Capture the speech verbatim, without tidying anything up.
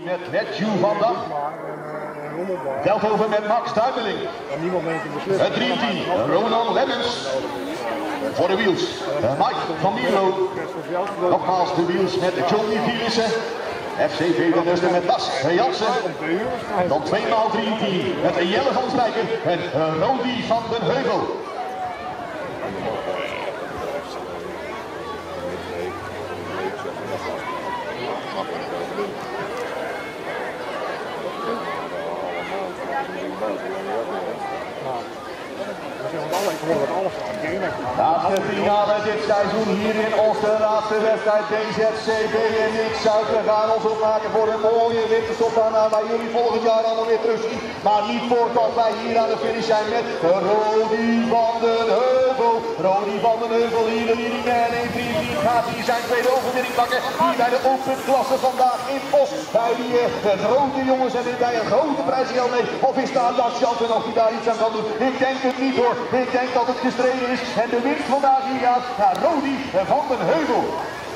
Met Matthew van Dam. Veldhoven met Max Duimeling. Het dreamteam Ronald Lemmens. Voor de wiels Mike van Mierlo. Nogmaals de wiels met Johnny Vielissen. F C Vedenhuizen met Bas Jansen. Dan tweemaal dreamteam met Jelle van Spijker en Rodi van den Heuvel. Laatste finale dit seizoen hier in Ooster, laatste wedstrijd D Z C B en X Zuid. We gaan ons opmaken voor een mooie winterstop daarna waar jullie volgend jaar allemaal weer terugzien. Maar niet voordat wij hier aan de finish zijn met Rodi van den Heuvel. Rodi van den Heuvel, hier de leading man één drie drie gaat hier zijn tweede overwinning pakken. Hier bij de open klasse vandaag in Os. Bij die uh, grote jongens en bij een grote prijsgeld mee. Of is daar dat Jansen of hij daar iets aan kan doen? Ik denk het niet hoor. Ik denk dat het gestreden is en de winst vandaag hier gaat naar Rodi van den Heuvel.